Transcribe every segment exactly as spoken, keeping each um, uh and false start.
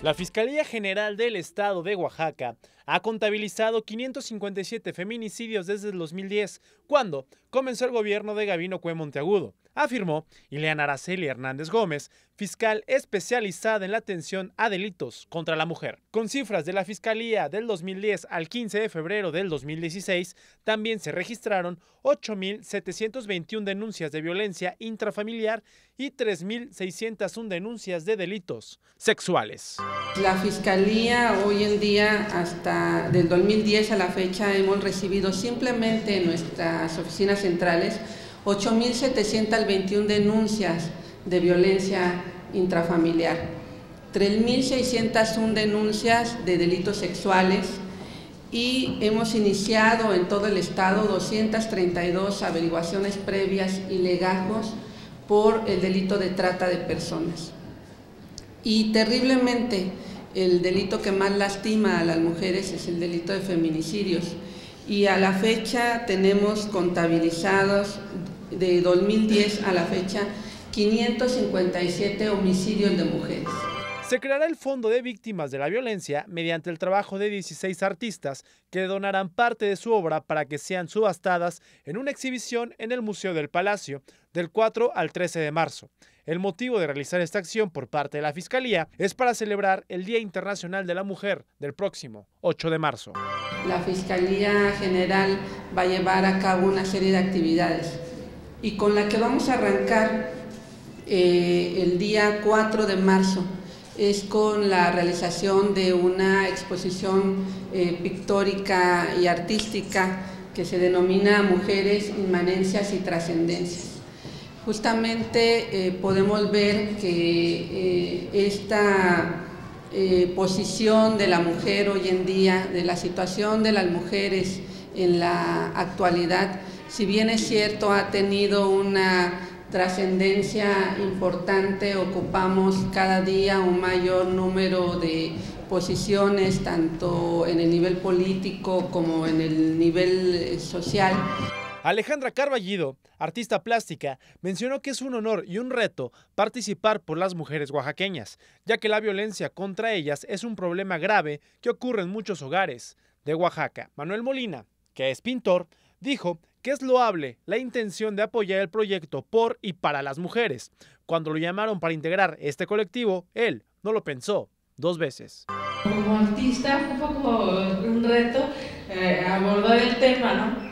La Fiscalía General del Estado de Oaxaca ha contabilizado quinientos cincuenta y siete feminicidios desde el dos mil diez, cuando comenzó el gobierno de Gabino Cue Monteagudo, afirmó Ileana Araceli Hernández Gómez, fiscal especializada en la atención a delitos contra la mujer. Con cifras de la Fiscalía del dos mil diez al quince de febrero del dos mil dieciséis, también se registraron ocho mil setecientas veintiuna denuncias de violencia intrafamiliar y tres mil seiscientas una denuncias de delitos sexuales. La Fiscalía hoy en día, hasta del dos mil diez a la fecha, hemos recibido simplemente en nuestras oficinas centrales ocho mil setecientas veintiuna denuncias de violencia intrafamiliar, tres mil seiscientas una denuncias de delitos sexuales y hemos iniciado en todo el estado doscientas treinta y dos averiguaciones previas y legajos por el delito de trata de personas. Y terriblemente, el delito que más lastima a las mujeres es el delito de feminicidios. Y a la fecha tenemos contabilizados, de dos mil diez a la fecha, quinientos cincuenta y siete homicidios de mujeres. Se creará el Fondo de Víctimas de la Violencia mediante el trabajo de dieciséis artistas que donarán parte de su obra para que sean subastadas en una exhibición en el Museo del Palacio del cuatro al trece de marzo. El motivo de realizar esta acción por parte de la Fiscalía es para celebrar el Día Internacional de la Mujer del próximo ocho de marzo. La Fiscalía General va a llevar a cabo una serie de actividades y con la que vamos a arrancar eh, el día cuatro de marzo es con la realización de una exposición eh, pictórica y artística que se denomina Mujeres, Inmanencias y Trascendencias. Justamente eh, podemos ver que eh, esta eh, posición de la mujer hoy en día, de la situación de las mujeres en la actualidad, si bien es cierto ha tenido una trascendencia importante, ocupamos cada día un mayor número de posiciones, tanto en el nivel político como en el nivel social. Alejandra Carballido, artista plástica, mencionó que es un honor y un reto participar por las mujeres oaxaqueñas, ya que la violencia contra ellas es un problema grave que ocurre en muchos hogares de Oaxaca. Manuel Molina, que es pintor, dijo que es loable la intención de apoyar el proyecto por y para las mujeres. Cuando lo llamaron para integrar este colectivo, él no lo pensó dos veces. Como artista fue un poco un reto eh, abordar el tema, ¿no?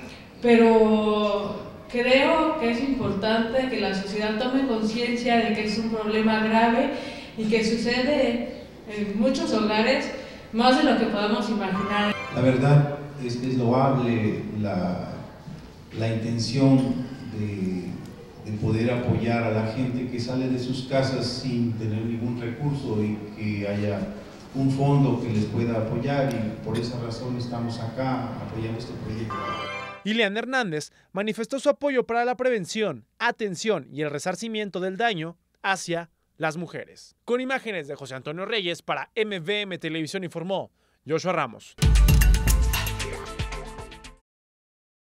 Pero creo que es importante que la sociedad tome conciencia de que es un problema grave y que sucede en muchos hogares, más de lo que podamos imaginar. La verdad es, es loable la, la intención de, de poder apoyar a la gente que sale de sus casas sin tener ningún recurso y que haya un fondo que les pueda apoyar, y por esa razón estamos acá apoyando este proyecto. Ileana Hernández manifestó su apoyo para la prevención, atención y el resarcimiento del daño hacia las mujeres. Con imágenes de José Antonio Reyes para M V M Televisión informó Joshua Ramos.